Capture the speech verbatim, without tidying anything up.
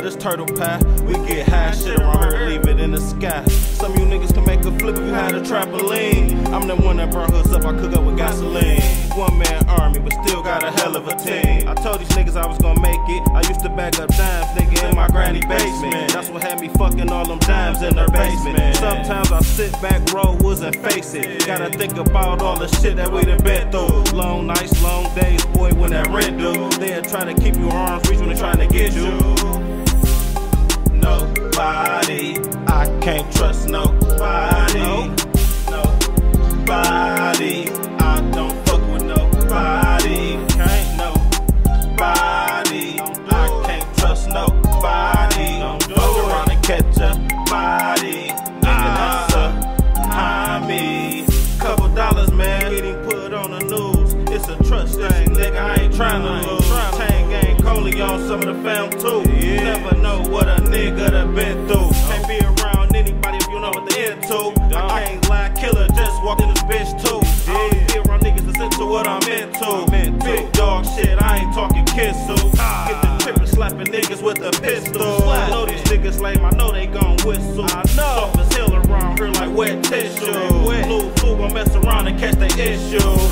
this turtle pie. We get high shit around here, leave it in the sky. Some of you niggas can make a flip if you had a trampoline. I'm the one that burn hoods up, I cook up with gasoline. One man army, but still got a hell of a team. I told these niggas I was gonna make it. I used to back up dimes, nigga, in my granny basement. That's what had me fucking all them dimes in her basement. Sometimes I sit back, roll woods and face it. Gotta think about all the shit that we done been through. Long nights, long days, boy, when that rent due. They'll try to keep your arms reach when they're trying to get you. Nobody, I can't trust nobody. Nobody, I don't fuck with nobody. Can't nobody, I can't trust nobody. Fuck around and catch a body. Nigga, that's a homie. Couple dollars, man, getting put on the news. It's a trust thing, nigga, I ain't tryna lose. Chain gang Coley on some of the fam too. You never know what a nigga done been through. Can't be around anybody if you know what they into. I can't lie, killer just walked in this bitch too. I only be around niggas that's into what I'm into. Big dog shit, I ain't talking kissu. Get the trip and slapping niggas with a pistol. I know these niggas lame, I know they gon' whistle. Soft as hell around here like wet tissue. Lil' fool gon' mess around and catch the issue.